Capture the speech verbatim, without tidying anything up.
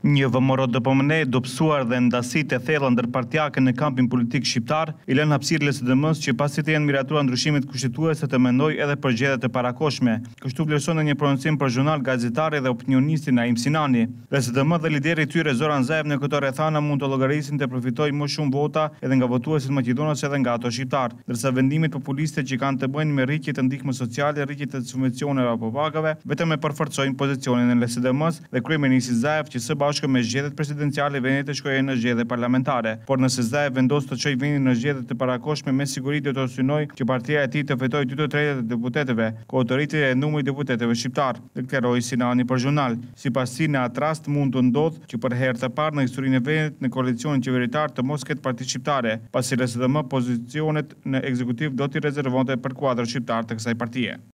Një vëmërot dëpëmëne, dopsuar dhe ndasit e thella ndërpartiake në kampin politik shqiptar, i lënë hapësirë L S D M-s që pasi të jenë miratura ndryshimit kushtetuese të mendoj edhe për gjedhjet e parakoshme. Kështu vlerëson në një prononcim për zhurnal gazetari dhe opinionisti Naim Sinani. L S D M dhe lideri i tyre Zoran Zaev në këto rrethana mund të llogarisin të përfitojë më shumë vota edhe nga votuesit maqedonas edhe nga ato shqiptar, ndërsa vendimet populiste që kanë të bëjnë me rritje të ndihmës sociale, rritje të subvencioneve apo pagave, vetëm e përforcojnë pozicionin e L S D M-s dhe kryeministit Zaev që së bashku me zgjedhjet presidenciale vendit të shkojë në zgjedhje parlamentare. Por nëse Zaev vendos të çojë vendin në zgjedhjet e parakoshme, me siguri do të synojë që partia e tij të fitojë dy të tretë të deputetëve, ku autoriteti e numrit deputetëve shqiptar, deklaroi Sinani për zhurnal. Sipas tij, në atë rast mund të ndodhë që për herë të parë në historinë e vendit në koalicionin qeveritar të mos ketë parti shqiptare, pasi L S D M pozicionet në ekzekutiv do t'i rezervonte për kuadrën shqiptar të kësaj partie.